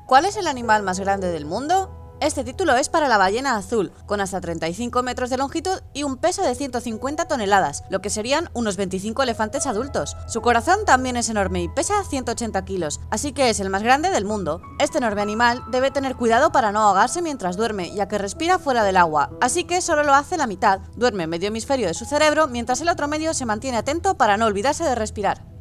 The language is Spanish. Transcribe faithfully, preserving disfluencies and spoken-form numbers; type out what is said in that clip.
¿Cuál es el animal más grande del mundo? Este título es para la ballena azul, con hasta treinta y cinco metros de longitud y un peso de ciento cincuenta toneladas, lo que serían unos veinticinco elefantes adultos. Su corazón también es enorme y pesa ciento ochenta kilos, así que es el más grande del mundo. Este enorme animal debe tener cuidado para no ahogarse mientras duerme, ya que respira fuera del agua, así que solo lo hace la mitad, duerme medio hemisferio de su cerebro, mientras el otro medio se mantiene atento para no olvidarse de respirar.